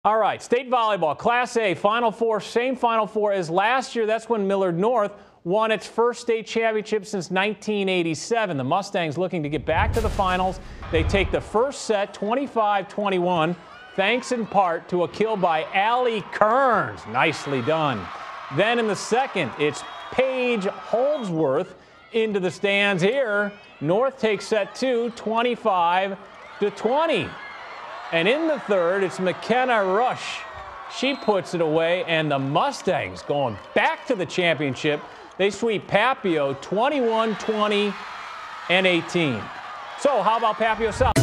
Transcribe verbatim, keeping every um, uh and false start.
All right, state volleyball, Class A, Final Four, same Final Four as last year. That's when Millard North won its first state championship since nineteen eighty-seven. The Mustangs looking to get back to the finals. They take the first set, twenty-five twenty-one, thanks in part to a kill by Allie Kearns. Nicely done. Then in the second, it's Paige Holdsworth into the stands here. North takes set two, twenty-five to twenty. And in the third, it's McKenna Rush. She puts it away, and the Mustangs going back to the championship. They sweep Papio twenty-one twenty and eighteen. So how about Papio South?